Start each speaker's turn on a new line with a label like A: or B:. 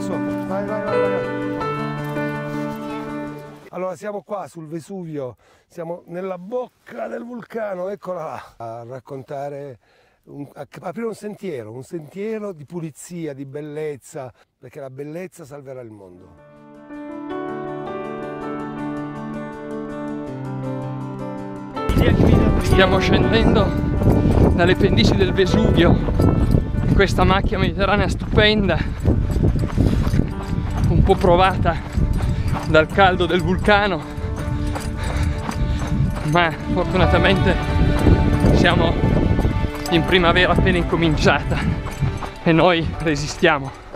A: su, vai, vai, vai, vai. Allora siamo qua sul Vesuvio, siamo nella bocca del vulcano, eccola là, a raccontare, a aprire un sentiero di pulizia, di bellezza, perché la bellezza salverà il mondo.
B: Stiamo scendendo dalle pendici del Vesuvio in questa macchia mediterranea stupenda, un po' provata dal caldo del vulcano, ma fortunatamente siamo in primavera appena incominciata e noi resistiamo.